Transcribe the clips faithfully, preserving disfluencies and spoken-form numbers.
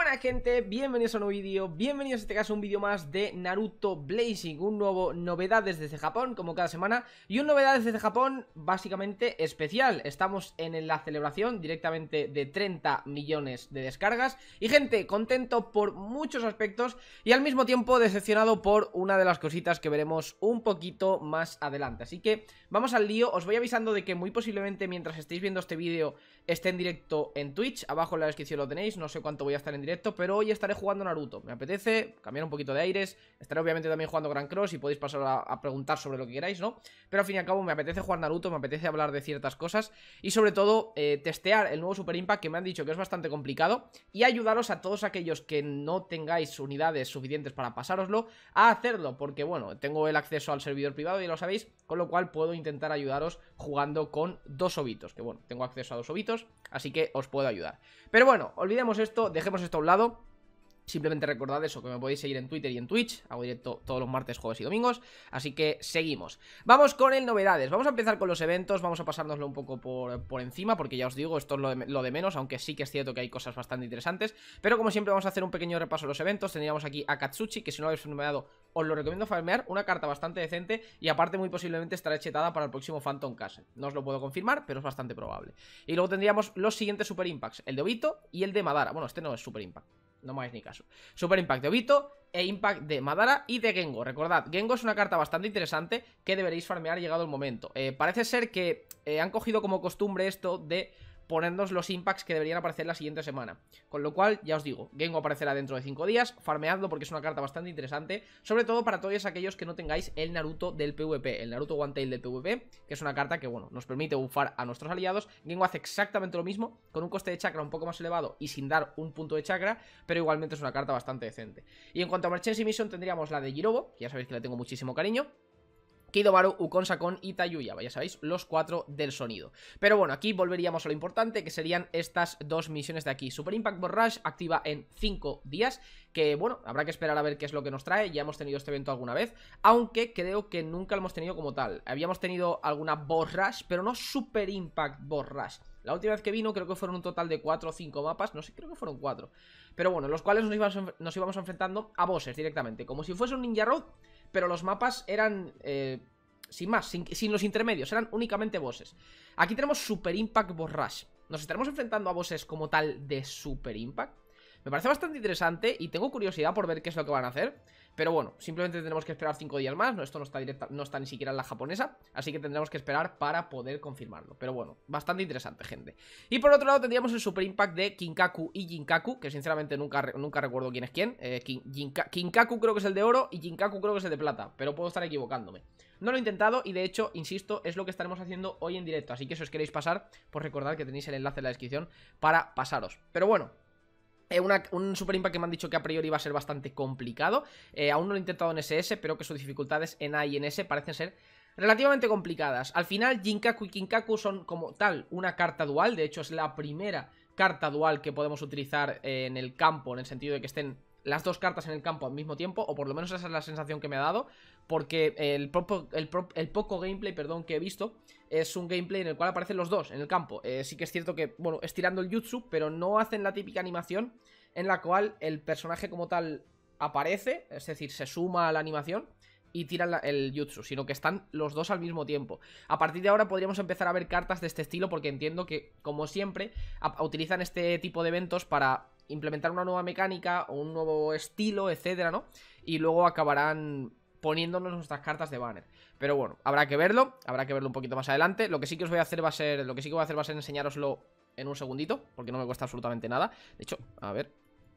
Buena gente, bienvenidos a un nuevo vídeo, bienvenidos en este caso a un vídeo más de Naruto Blazing, un nuevo novedades desde Japón, como cada semana, y un novedades desde Japón básicamente especial. Estamos en la celebración directamente de treinta millones de descargas, y gente, contento por muchos aspectos, y al mismo tiempo decepcionado por una de las cositas que veremos un poquito más adelante. Así que vamos al lío, os voy avisando de que muy posiblemente mientras estéis viendo este vídeo esté en directo en Twitch, abajo en la descripción lo tenéis, no sé cuánto voy a estar en directo, pero hoy estaré jugando Naruto. Me apetece cambiar un poquito de aires. Estaré obviamente también jugando Grand Cross y podéis pasar a, a preguntar sobre lo que queráis, ¿no? Pero al fin y al cabo me apetece jugar Naruto, me apetece hablar de ciertas cosas y sobre todo eh, testear el nuevo Super Impact, que me han dicho que es bastante complicado, y ayudaros a todos aquellos que no tengáis unidades suficientes para pasároslo a hacerlo, porque bueno, tengo el acceso al servidor privado, ya lo sabéis, con lo cual puedo intentar ayudaros jugando con dos obitos, que bueno, tengo acceso a dos obitos, así que os puedo ayudar. Pero bueno, olvidemos esto, dejemos esto a un lado. Simplemente recordad eso, que me podéis seguir en Twitter y en Twitch. Hago directo todos los martes, jueves y domingos. Así que seguimos. Vamos con el novedades. Vamos a empezar con los eventos. Vamos a pasárnoslo un poco por, por encima, porque ya os digo, esto es lo de, lo de menos. Aunque sí que es cierto que hay cosas bastante interesantes. Pero como siempre vamos a hacer un pequeño repaso de los eventos. Tendríamos aquí a Katsuchi, que si no lo habéis farmeado, os lo recomiendo farmear. Una carta bastante decente y aparte muy posiblemente estará chetada para el próximo Phantom Castle. No os lo puedo confirmar, pero es bastante probable. Y luego tendríamos los siguientes Super Impacts. El de Obito y el de Madara. Bueno, este no es Super Impact, no me hagáis ni caso. Super Impact de Obito e Impact de Madara y de Gengo. Recordad, Gengo es una carta bastante interesante que deberéis farmear llegado el momento. eh, Parece ser que eh, han cogido como costumbre esto de ponernos los impacts que deberían aparecer la siguiente semana. Con lo cual, ya os digo, Gengo aparecerá dentro de cinco días. Farmeadlo porque es una carta bastante interesante, sobre todo para todos aquellos que no tengáis el Naruto del PvP, el Naruto One Tail del PvP, que es una carta que, bueno, nos permite bufar a nuestros aliados. Gengo hace exactamente lo mismo, con un coste de chakra un poco más elevado y sin dar un punto de chakra, pero igualmente es una carta bastante decente. Y en cuanto a Emergency Mission, tendríamos la de Jirobo, que ya sabéis que le tengo muchísimo cariño, Kidobaru, Ukon Sakon y Tayuyaba, ya sabéis, los cuatro del sonido. Pero bueno, aquí volveríamos a lo importante, que serían estas dos misiones de aquí. Super Impact Borrash activa en cinco días, que bueno, habrá que esperar a ver qué es lo que nos trae. Ya hemos tenido este evento alguna vez, aunque creo que nunca lo hemos tenido como tal. Habíamos tenido alguna Borrash, pero no Super Impact Borrash. La última vez que vino creo que fueron un total de cuatro o cinco mapas, no sé, creo que fueron cuatro. Pero bueno, los cuales nos íbamos, nos íbamos enfrentando a bosses directamente, como si fuese un Ninja Road, pero los mapas eran, eh, sin más, sin, sin los intermedios, eran únicamente bosses. Aquí tenemos Super Impact Borrash. Nos estaremos enfrentando a bosses como tal de Super Impact. Me parece bastante interesante y tengo curiosidad por ver qué es lo que van a hacer. Pero bueno, simplemente tenemos que esperar cinco días más. No, esto no está directa, no está ni siquiera en la japonesa, así que tendremos que esperar para poder confirmarlo. Pero bueno, bastante interesante, gente. Y por otro lado tendríamos el Super Impact de Kinkaku y Jinkaku, que sinceramente nunca, nunca recuerdo quién es quién. eh, Kin, Jinka, Kinkaku creo que es el de oro y Jinkaku creo que es el de plata, pero puedo estar equivocándome. No lo he intentado y de hecho, insisto, es lo que estaremos haciendo hoy en directo. Así que si os queréis pasar, pues recordad que tenéis el enlace en la descripción para pasaros. Pero bueno, Eh, una, un Super Impact que me han dicho que a priori va a ser bastante complicado. eh, Aún no lo he intentado en ese ese, pero que sus dificultades en A y en S parecen ser relativamente complicadas. Al final, Jinkaku y Kinkaku son como tal una carta dual. De hecho, es la primera carta dual que podemos utilizar eh, en el campo, en el sentido de que estén las dos cartas en el campo al mismo tiempo, o por lo menos esa es la sensación que me ha dado, porque el, propio, el, pro, el poco gameplay, perdón, que he visto es un gameplay en el cual aparecen los dos en el campo. eh, Sí que es cierto que, bueno, estirando el jutsu, pero no hacen la típica animación en la cual el personaje como tal aparece, es decir, se suma a la animación y tiran la, el jutsu, sino que están los dos al mismo tiempo. A partir de ahora podríamos empezar a ver cartas de este estilo, porque entiendo que, como siempre, a, a utilizan este tipo de eventos para implementar una nueva mecánica o un nuevo estilo, etcétera, ¿no? Y luego acabarán poniéndonos nuestras cartas de banner. Pero bueno, habrá que verlo, habrá que verlo un poquito más adelante. Lo que sí que os voy a hacer va a ser, lo que sí que voy a hacer va a ser enseñároslo en un segundito, porque no me cuesta absolutamente nada. De hecho, a ver,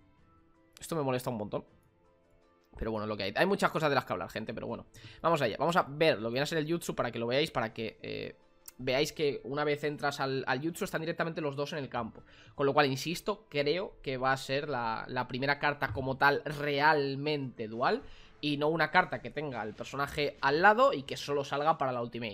esto me molesta un montón, pero bueno, lo que hay. Hay muchas cosas de las que hablar, gente, pero bueno, vamos allá. Vamos a ver lo que viene a ser el jutsu para que lo veáis, para que eh, veáis que una vez entras al, al jutsu están directamente los dos en el campo. Con lo cual, insisto, creo que va a ser la, la primera carta como tal realmente dual, y no una carta que tenga al personaje al lado y que solo salga para la ultimate, ¿no?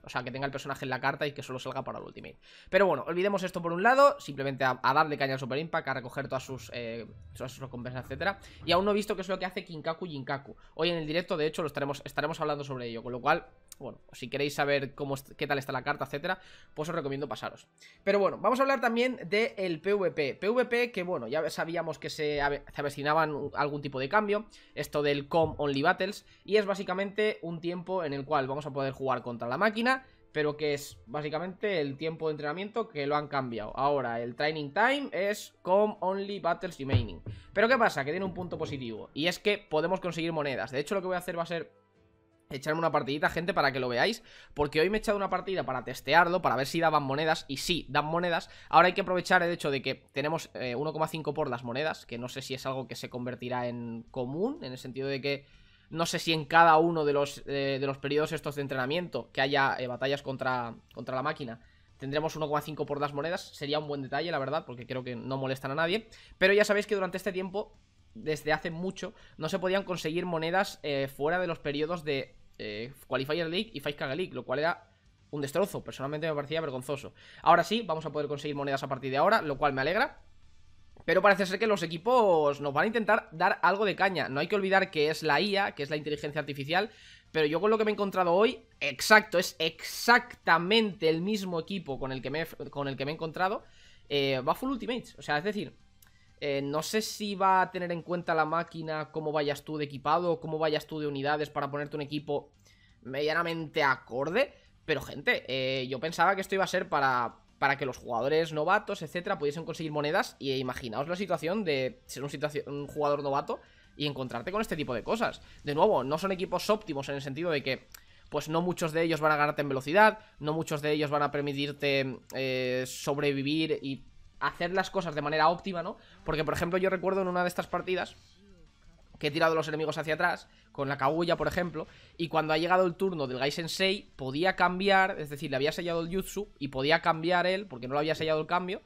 O sea, que tenga el personaje en la carta y que solo salga para el Ultimate. Pero bueno, olvidemos esto por un lado. Simplemente a, a darle caña al Super Impact, a recoger todas sus, eh, todas sus recompensas, etcétera. Y aún no he visto qué es lo que hace Kinkaku y Jinkaku. Hoy en el directo, de hecho, lo estaremos, estaremos hablando sobre ello. Con lo cual, bueno, si queréis saber cómo, qué tal está la carta, etcétera, pues os recomiendo pasaros. Pero bueno, vamos a hablar también del PvP. PvP que, bueno, ya sabíamos que se, ave se avecinaban algún tipo de cambio. Esto del Com Only Battles. Y es básicamente un tiempo en el cual vamos a poder jugar contra la máquina, pero que es básicamente el tiempo de entrenamiento que lo han cambiado. Ahora el training time es Com Only Battles Remaining. Pero ¿qué pasa? Que tiene un punto positivo, y es que podemos conseguir monedas. De hecho, lo que voy a hacer va a ser echarme una partidita, gente, para que lo veáis, porque hoy me he echado una partida para testearlo, para ver si daban monedas, y sí, dan monedas. Ahora hay que aprovechar el hecho de que tenemos eh, uno coma cinco por las monedas, que no sé si es algo que se convertirá en común, en el sentido de que no sé si en cada uno de los, eh, de los periodos estos de entrenamiento que haya eh, batallas contra, contra la máquina tendremos uno coma cinco por las monedas. Sería un buen detalle, la verdad, porque creo que no molestan a nadie. Pero ya sabéis que durante este tiempo, desde hace mucho, no se podían conseguir monedas eh, fuera de los periodos de eh, Qualifier League y cinco K League, lo cual era un destrozo. Personalmente me parecía vergonzoso. Ahora sí, vamos a poder conseguir monedas a partir de ahora, lo cual me alegra. Pero parece ser que los equipos nos van a intentar dar algo de caña. No hay que olvidar que es la I A, que es la inteligencia artificial. Pero yo con lo que me he encontrado hoy, exacto, es exactamente el mismo equipo con el que me he, con el que me he encontrado. eh, Va full ultimates, o sea, es decir, eh, no sé si va a tener en cuenta la máquina cómo vayas tú de equipado o cómo vayas tú de unidades para ponerte un equipo medianamente acorde. Pero gente, eh, yo pensaba que esto iba a ser para... para que los jugadores novatos, etcétera, pudiesen conseguir monedas. Y imaginaos la situación de ser un, un jugador novato y encontrarte con este tipo de cosas. De nuevo, no son equipos óptimos en el sentido de que pues no muchos de ellos van a ganarte en velocidad, no muchos de ellos van a permitirte eh, sobrevivir y hacer las cosas de manera óptima, ¿no? Porque, por ejemplo, yo recuerdo en una de estas partidas que he tirado los enemigos hacia atrás, con la Kaguya, por ejemplo, y cuando ha llegado el turno del Gai Sensei, podía cambiar, es decir, le había sellado el jutsu, y podía cambiar él, porque no lo había sellado el cambio,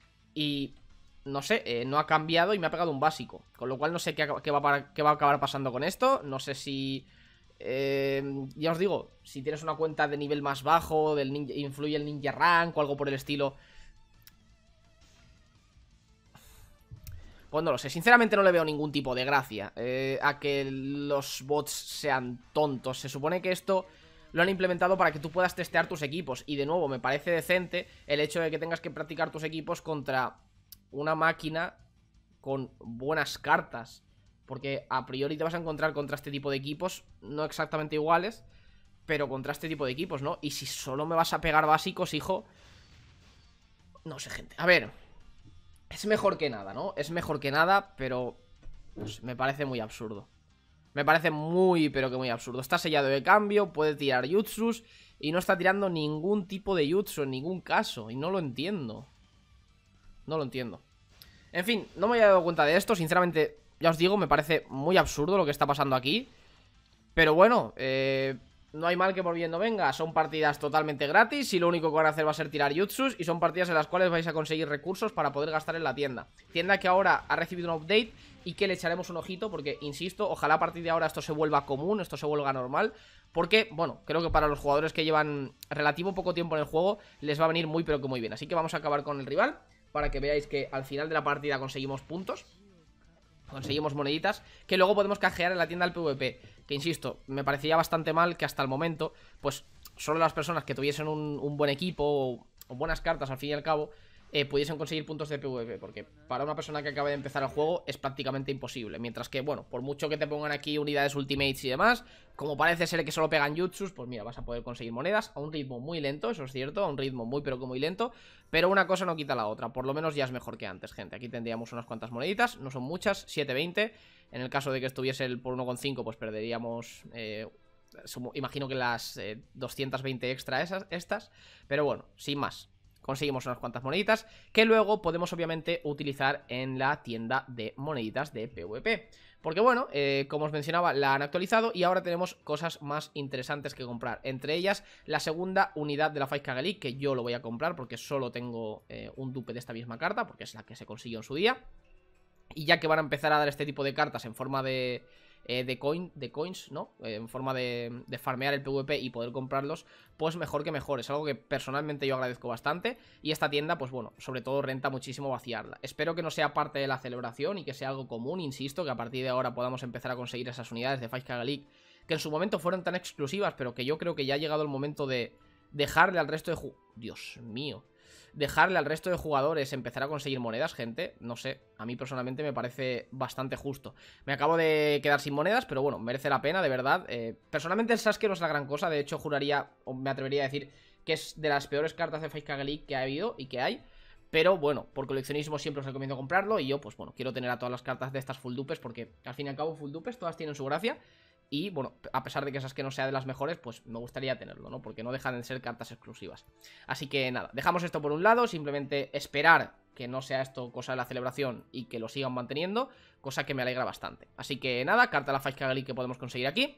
y no sé, eh, no ha cambiado y me ha pegado un básico, con lo cual no sé qué, qué, va, para, qué va a acabar pasando con esto, no sé si... Eh, ya os digo, si tienes una cuenta de nivel más bajo, del ninja, influye el ninja rank o algo por el estilo... Pues no lo sé, sinceramente no le veo ningún tipo de gracia eh, a que los bots sean tontos. Se supone que esto lo han implementado para que tú puedas testear tus equipos. Y de nuevo, me parece decente el hecho de que tengas que practicar tus equipos contra una máquina con buenas cartas. Porque a priori te vas a encontrar contra este tipo de equipos, no exactamente iguales, pero contra este tipo de equipos, ¿no? Y si solo me vas a pegar básicos, hijo... No sé, gente, a ver... Es mejor que nada, ¿no? Es mejor que nada, pero pues, me parece muy absurdo. Me parece muy, pero que muy absurdo. Está sellado de cambio, puede tirar jutsus y no está tirando ningún tipo de jutsu en ningún caso. Y no lo entiendo. No lo entiendo. En fin, no me había dado cuenta de esto. Sinceramente, ya os digo, me parece muy absurdo lo que está pasando aquí. Pero bueno, eh... no hay mal que por bien no venga. Son partidas totalmente gratis y lo único que van a hacer va a ser tirar jutsus. Y son partidas en las cuales vais a conseguir recursos para poder gastar en la tienda. Tienda que ahora ha recibido un update y que le echaremos un ojito porque, insisto, ojalá a partir de ahora esto se vuelva común, esto se vuelva normal. Porque, bueno, creo que para los jugadores que llevan relativo poco tiempo en el juego les va a venir muy pero que muy bien. Así que vamos a acabar con el rival para que veáis que al final de la partida conseguimos puntos. Conseguimos moneditas que luego podemos canjear en la tienda del PvP. Que insisto, me parecía bastante mal que hasta el momento, pues solo las personas que tuviesen un, un buen equipo o, o buenas cartas al fin y al cabo eh, pudiesen conseguir puntos de PvP. Porque para una persona que acaba de empezar el juego es prácticamente imposible. Mientras que, bueno, por mucho que te pongan aquí unidades ultimates y demás, como parece ser que solo pegan jutsus, pues mira, vas a poder conseguir monedas a un ritmo muy lento, eso es cierto, a un ritmo muy pero que muy lento. Pero una cosa no quita la otra, por lo menos ya es mejor que antes, gente. Aquí tendríamos unas cuantas moneditas, no son muchas, siete veinte. En el caso de que estuviese el por uno coma cinco, pues perderíamos... Eh, imagino que las eh, doscientas veinte extra esas, estas. Pero bueno, sin más, conseguimos unas cuantas moneditas que luego podemos obviamente utilizar en la tienda de moneditas de PvP. Porque bueno, eh, como os mencionaba, la han actualizado y ahora tenemos cosas más interesantes que comprar. Entre ellas, la segunda unidad de la cinco K League, que yo lo voy a comprar porque solo tengo eh, un dupe de esta misma carta, porque es la que se consiguió en su día. Y ya que van a empezar a dar este tipo de cartas en forma de... eh, de, coin, de coins, ¿no? Eh, en forma de, de farmear el PvP y poder comprarlos, pues mejor que mejor. Es algo que personalmente yo agradezco bastante. Y esta tienda, pues bueno, sobre todo renta muchísimo vaciarla. Espero que no sea parte de la celebración y que sea algo común, insisto, que a partir de ahora podamos empezar a conseguir esas unidades de cinco K League que en su momento fueron tan exclusivas, pero que yo creo que ya ha llegado el momento de dejarle al resto de ju... Dios mío. Dejarle al resto de jugadores empezar a conseguir monedas, gente. No sé, a mí personalmente me parece bastante justo. Me acabo de quedar sin monedas, pero bueno, merece la pena, de verdad. eh, Personalmente el Sasuke no es la gran cosa. De hecho, juraría, o me atrevería a decir que es de las peores cartas de cinco K League que ha habido y que hay. Pero bueno, por coleccionismo siempre os recomiendo comprarlo. Y yo, pues bueno, quiero tener a todas las cartas de estas full dupes, porque al fin y al cabo full dupes todas tienen su gracia. Y bueno, a pesar de que esas que no sea de las mejores, pues me gustaría tenerlo, ¿no? Porque no dejan de ser cartas exclusivas. Así que nada, dejamos esto por un lado. Simplemente esperar que no sea esto cosa de la celebración y que lo sigan manteniendo, cosa que me alegra bastante. Así que nada, carta de la cinco K League que podemos conseguir aquí.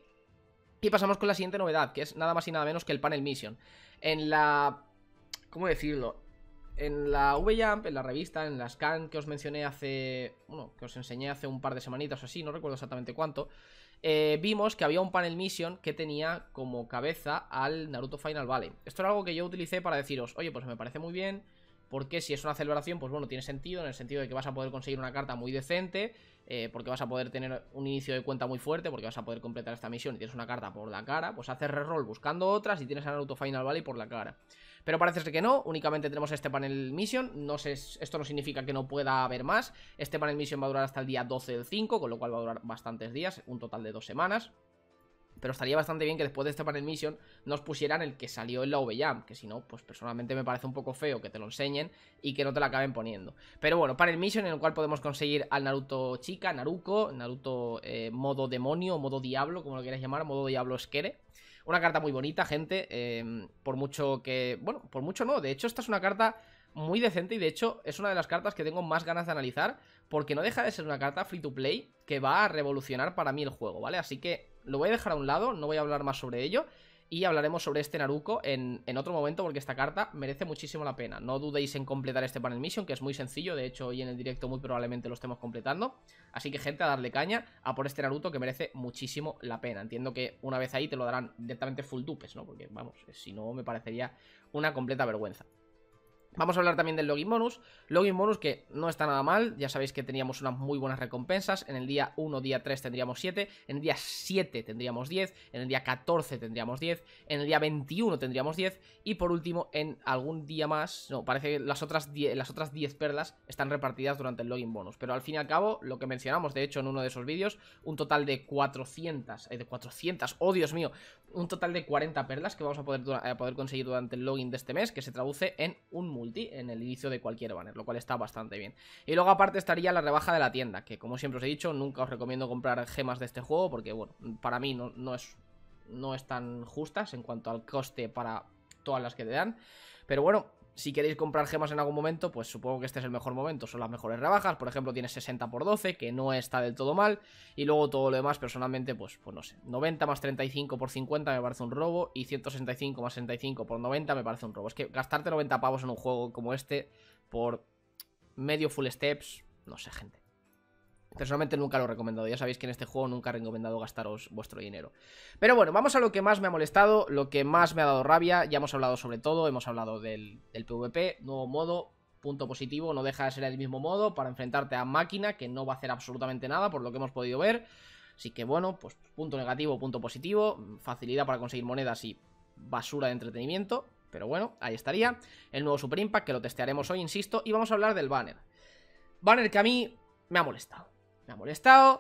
Y pasamos con la siguiente novedad, que es nada más y nada menos que el Panel Mission. En la... ¿cómo decirlo? En la V-Jump, en la revista, en la scan que os mencioné hace... bueno, que os enseñé hace un par de semanitas o así, no recuerdo exactamente cuánto. Eh, vimos que había un panel mission que tenía como cabeza al Naruto Final Valley. Esto era algo que yo utilicé para deciros, oye, pues me parece muy bien, porque si es una celebración, pues bueno, tiene sentido, en el sentido de que vas a poder conseguir una carta muy decente, eh, porque vas a poder tener un inicio de cuenta muy fuerte, porque vas a poder completar esta misión y tienes una carta por la cara, pues haces reroll buscando otras y tienes a Naruto Final Valley por la cara. Pero parece ser que no, únicamente tenemos este panel mission. No sé, esto no significa que no pueda haber más. Este panel mission va a durar hasta el día doce del cinco, con lo cual va a durar bastantes días, un total de dos semanas. Pero estaría bastante bien que después de este panel mission nos pusieran el que salió en la V-Jump, que si no, pues personalmente me parece un poco feo que te lo enseñen y que no te lo acaben poniendo. Pero bueno, panel mission en el cual podemos conseguir al Naruto chica, Naruko, Naruto eh, modo demonio, modo diablo, como lo quieras llamar, modo diablo esquere. Una carta muy bonita, gente, eh, por mucho que... bueno, por mucho no, de hecho esta es una carta muy decente y de hecho es una de las cartas que tengo más ganas de analizar, porque no deja de ser una carta free to play que va a revolucionar para mí el juego, ¿vale? Así que lo voy a dejar a un lado, no voy a hablar más sobre ello y hablaremos sobre este Naruko en, en otro momento, porque esta carta merece muchísimo la pena. No dudéis en completar este panel mission, que es muy sencillo. De hecho, hoy en el directo muy probablemente lo estemos completando. Así que, gente, a darle caña a por este Naruto, que merece muchísimo la pena. Entiendo que una vez ahí te lo darán directamente full dupes, ¿no? Porque, vamos, si no me parecería una completa vergüenza. Vamos a hablar también del login bonus. Login bonus que no está nada mal. Ya sabéis que teníamos unas muy buenas recompensas. En el día uno, día tres tendríamos siete. En el día siete tendríamos diez. En el día catorce tendríamos diez. En el día veintiuno tendríamos diez. Y por último, en algún día más... no, parece que las otras diez, las otras diez perlas están repartidas durante el login bonus. Pero al fin y al cabo, lo que mencionamos de hecho en uno de esos vídeos, un total de cuatrocientas... Eh, de cuatrocientas, oh Dios mío. Un total de cuarenta perlas que vamos a poder, a poder conseguir durante el login de este mes, que se traduce en un multi en el inicio de cualquier banner, lo cual está bastante bien. Y luego aparte estaría la rebaja de la tienda, que como siempre os he dicho, nunca os recomiendo comprar gemas de este juego, porque bueno, para mí no, no es no es tan justas en cuanto al coste para todas las que te dan. Pero bueno, si queréis comprar gemas en algún momento, pues supongo que este es el mejor momento. Son las mejores rebajas. Por ejemplo, tienes sesenta por doce, que no está del todo mal. Y luego todo lo demás, personalmente, pues, pues no sé, noventa más treinta y cinco por cincuenta me parece un robo. Y ciento sesenta y cinco más sesenta y cinco por noventa me parece un robo. Es que gastarte noventa pavos en un juego como este por medio full steps, no sé, gente. Personalmente nunca lo he recomendado. Ya sabéis que en este juego nunca he recomendado gastaros vuestro dinero. Pero bueno, vamos a lo que más me ha molestado, lo que más me ha dado rabia. Ya hemos hablado sobre todo, hemos hablado del, del PvP, nuevo modo, punto positivo. No deja de ser el mismo modo para enfrentarte a máquina, que no va a hacer absolutamente nada por lo que hemos podido ver. Así que bueno, pues punto negativo, punto positivo. Facilidad para conseguir monedas y basura de entretenimiento. Pero bueno, ahí estaría. El nuevo Super Impact, que lo testearemos hoy, insisto. Y vamos a hablar del banner. Banner que a mí me ha molestado. Me ha molestado.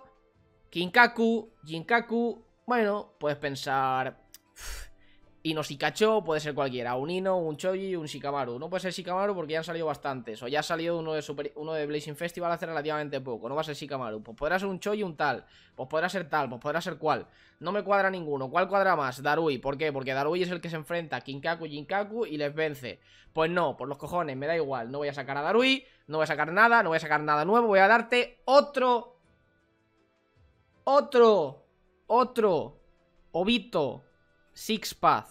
Kinkaku, Jinkaku. Bueno, puedes pensar Ino Shikacho, puede ser cualquiera. Un Ino, un Choji, un Shikamaru. No puede ser Shikamaru porque ya han salido bastantes. O ya ha salido uno de, Super, uno de Blazing Festival hace relativamente poco. No va a ser Shikamaru. Pues podrá ser un Choji, un tal. Pues podrá ser tal, pues podrá ser cual. No me cuadra ninguno. ¿Cuál cuadra más? Darui. ¿Por qué? Porque Darui es el que se enfrenta a Kinkaku, Jinkaku y les vence. Pues no, por los cojones, me da igual. No voy a sacar a Darui, no voy a sacar nada, no voy a sacar nada nuevo. Voy a darte otro... Otro, otro, Obito, Six Path.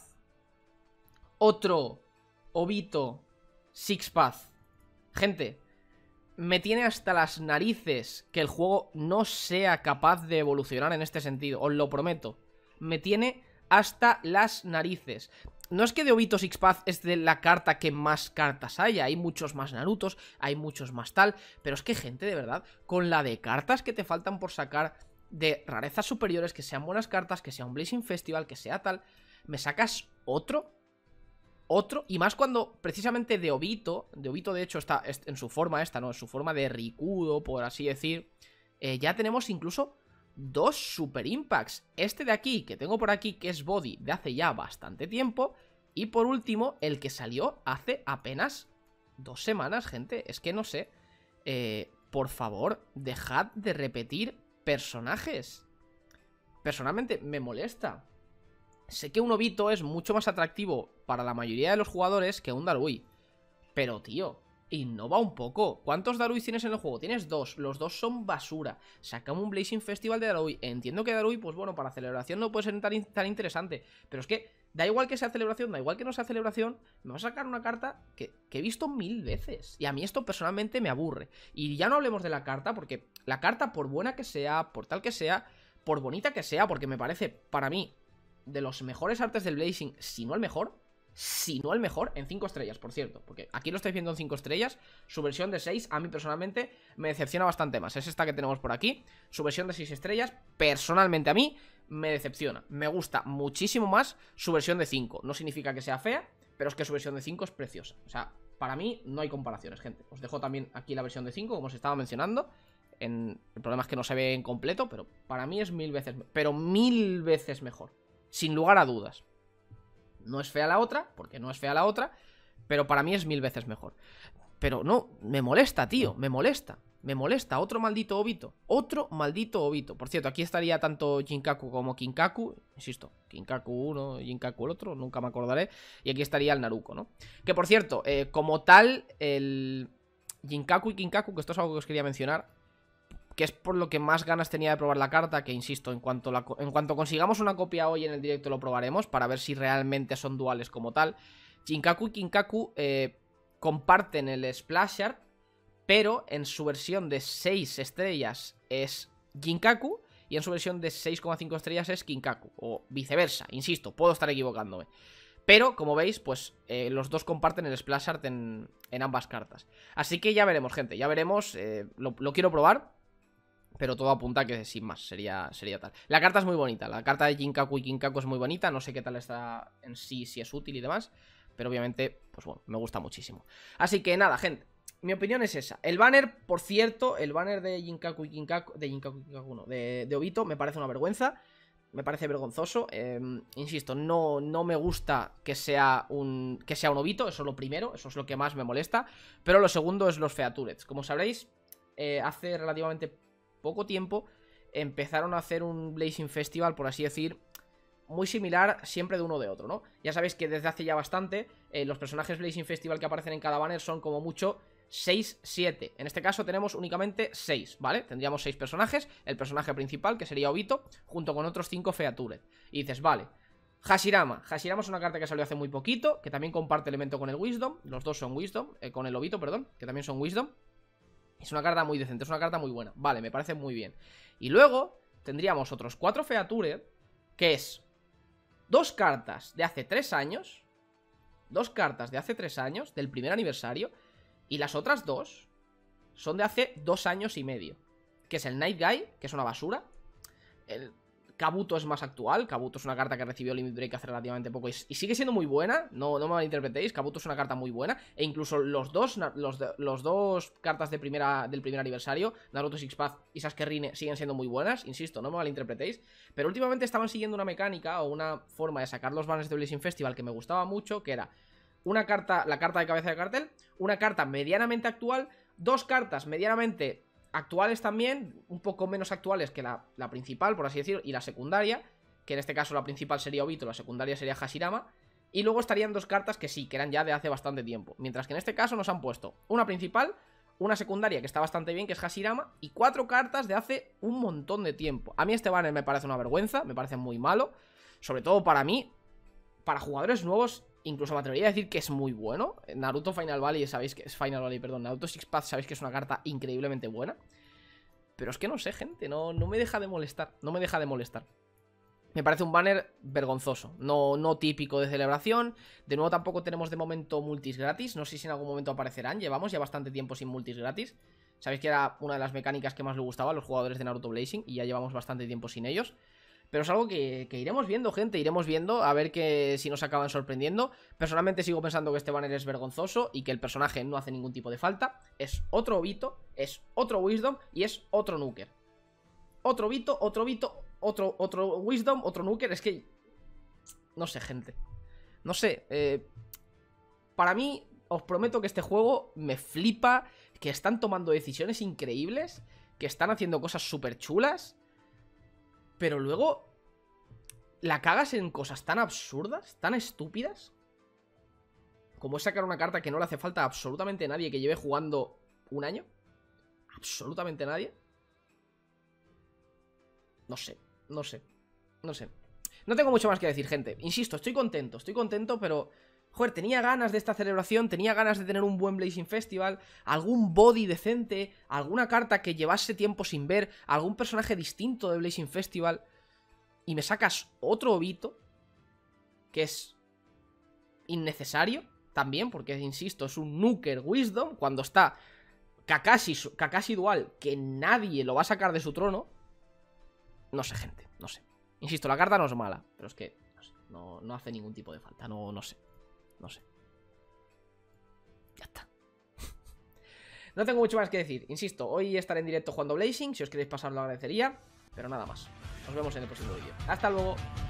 Otro, Obito, Six Path. Gente, me tiene hasta las narices que el juego no sea capaz de evolucionar en este sentido, os lo prometo. Me tiene hasta las narices. No es que de Obito Six Path es de la carta que más cartas haya, hay muchos más Narutos, hay muchos más tal, pero es que gente, de verdad, con la de cartas que te faltan por sacar de rarezas superiores, que sean buenas cartas, que sea un Blazing Festival, que sea tal, me sacas otro, otro, y más cuando precisamente de Obito, de Obito de hecho está en su forma esta, ¿no? En su forma de Rikudo, por así decir, eh, ya tenemos incluso dos Super Impacts. Este de aquí, que tengo por aquí, que es Body, de hace ya bastante tiempo. Y por último, el que salió hace apenas dos semanas, gente. Es que no sé. Eh, por favor, dejad de repetir personajes. Personalmente, me molesta. Sé que un Obito es mucho más atractivo para la mayoría de los jugadores que un Darui. Pero, tío, innova un poco. ¿Cuántos Darui tienes en el juego? Tienes dos. Los dos son basura. Sacamos un Blazing Festival de Darui. Entiendo que Darui, pues bueno, para celebración no puede ser tan, tan interesante. Pero es que da igual que sea celebración, da igual que no sea celebración. Me va a sacar una carta que, que he visto mil veces. Y a mí esto personalmente me aburre. Y ya no hablemos de la carta, porque la carta, por buena que sea, por tal que sea, por bonita que sea, porque me parece, para mí, de los mejores artes del Blazing, si no el mejor, si no el mejor, en cinco estrellas, por cierto, porque aquí lo estáis viendo en cinco estrellas. Su versión de seis, a mí personalmente, me decepciona bastante más. Es esta que tenemos por aquí. Su versión de seis estrellas, personalmente a mí, me decepciona. Me gusta muchísimo más su versión de cinco. No significa que sea fea, pero es que su versión de cinco es preciosa. O sea, para mí no hay comparaciones, gente. Os dejo también aquí la versión de cinco, como os estaba mencionando. En... El problema es que no se ve en completo, pero para mí es mil veces, pero mil veces mejor, sin lugar a dudas. No es fea la otra, porque no es fea la otra, pero para mí es mil veces mejor. Pero no, me molesta, tío, me molesta. Me molesta, otro maldito Obito. Otro maldito Obito. Por cierto, aquí estaría tanto Jinkaku como Kinkaku. Insisto, Kinkaku uno, Jinkaku el otro, nunca me acordaré. Y aquí estaría el Naruko, ¿no? Que por cierto, eh, como tal, el Jinkaku y Kinkaku, que esto es algo que os quería mencionar, que es por lo que más ganas tenía de probar la carta, que insisto, en cuanto, la, en cuanto consigamos una copia hoy en el directo lo probaremos, para ver si realmente son duales como tal. Jinkaku y Kinkaku eh, comparten el Splash Art, pero en su versión de seis estrellas es Jinkaku y en su versión de seis coma cinco estrellas es Kinkaku, o viceversa, insisto, puedo estar equivocándome. Pero, como veis, pues eh, los dos comparten el Splash Art en, en ambas cartas. Así que ya veremos, gente, ya veremos, eh, lo, lo quiero probar. Pero todo apunta que sin más, sería, sería tal. La carta es muy bonita, la carta de Jinkaku y Kinkaku es muy bonita. No sé qué tal está en sí, si es útil y demás, pero obviamente, pues bueno, me gusta muchísimo. Así que nada, gente, mi opinión es esa. El banner, por cierto, el banner de Jinkaku y Kinkaku, de Jinkaku y Kinkaku no, de, de Obito, me parece una vergüenza. Me parece vergonzoso, eh, insisto, no, no me gusta que sea un que sea un Obito, eso es lo primero, eso es lo que más me molesta. Pero lo segundo es los Featurets. Como sabréis, eh, hace relativamente poco tiempo empezaron a hacer un Blazing Festival, por así decir, muy similar siempre de uno de otro, ¿no? Ya sabéis que desde hace ya bastante eh, los personajes Blazing Festival que aparecen en cada banner son como mucho seis, siete. En este caso tenemos únicamente seis, ¿vale? Tendríamos seis personajes, el personaje principal, que sería Obito, junto con otros cinco Featured. Y dices, vale, Hashirama. Hashirama es una carta que salió hace muy poquito, que también comparte elemento con el Wisdom. Los dos son Wisdom, eh, con el Obito, perdón, que también son Wisdom. Es una carta muy decente, es una carta muy buena. Vale, me parece muy bien. Y luego tendríamos otros cuatro Featured, que es dos cartas de hace tres años. Dos cartas de hace tres años, del primer aniversario. Y las otras dos son de hace dos años y medio. Que es el Night Guy, que es una basura. El Kabuto es más actual. Kabuto es una carta que recibió Limit Break hace relativamente poco y, y sigue siendo muy buena. No, no me malinterpretéis, Kabuto es una carta muy buena. E incluso los dos los, los dos cartas de primera, del primer aniversario, Naruto Six Path y Sasuke Rine, siguen siendo muy buenas. Insisto, no me malinterpretéis. Pero últimamente estaban siguiendo una mecánica o una forma de sacar los banners de Blazing Festival que me gustaba mucho, que era una carta, la carta de cabeza de cartel, una carta medianamente actual, dos cartas medianamente actuales también, un poco menos actuales que la, la principal, por así decirlo, y la secundaria, que en este caso la principal sería Obito, la secundaria sería Hashirama, y luego estarían dos cartas que sí, que eran ya de hace bastante tiempo, mientras que en este caso nos han puesto una principal, una secundaria que está bastante bien, que es Hashirama, y cuatro cartas de hace un montón de tiempo. A mí este banner me parece una vergüenza, me parece muy malo, sobre todo para mí, para jugadores nuevos. Incluso me atrevería a decir que es muy bueno. Naruto Final Valley, sabéis que es Final Valley, perdón. Naruto Six Paths, sabéis que es una carta increíblemente buena. Pero es que no sé, gente. No, no me deja de molestar. No me deja de molestar. Me parece un banner vergonzoso. No, no típico de celebración. De nuevo, tampoco tenemos de momento multis gratis. No sé si en algún momento aparecerán. Llevamos ya bastante tiempo sin multis gratis. Sabéis que era una de las mecánicas que más le gustaba a los jugadores de Naruto Blazing. Y ya llevamos bastante tiempo sin ellos. Pero es algo que, que iremos viendo, gente, iremos viendo, a ver que si nos acaban sorprendiendo. Personalmente sigo pensando que este banner es vergonzoso y que el personaje no hace ningún tipo de falta. Es otro Obito, es otro Wisdom y es otro Nuker. Otro Obito, otro Obito, otro, otro Wisdom, otro Nuker, es que... No sé, gente. No sé, eh... para mí, os prometo que este juego me flipa, que están tomando decisiones increíbles, que están haciendo cosas súper chulas... Pero luego la cagas en cosas tan absurdas, tan estúpidas, como es sacar una carta que no le hace falta a absolutamente nadie que lleve jugando un año. Absolutamente nadie. No sé, no sé, no sé. No tengo mucho más que decir, gente. Insisto, estoy contento, estoy contento, pero... Joder, tenía ganas de esta celebración, tenía ganas de tener un buen Blazing Festival, algún body decente, alguna carta que llevase tiempo sin ver, algún personaje distinto de Blazing Festival, y me sacas otro Obito, que es innecesario también, porque, insisto, es un Nuker Wisdom, cuando está Kakashi, Kakashi Dual, que nadie lo va a sacar de su trono. No sé, gente, no sé. Insisto, la carta no es mala, pero es que no sé, no, no hace ningún tipo de falta, no, no sé. No sé. Ya está. No tengo mucho más que decir. Insisto, hoy estaré en directo jugando Blazing. Si os queréis pasar lo agradecería. Pero nada más. Nos vemos en el próximo vídeo. Hasta luego.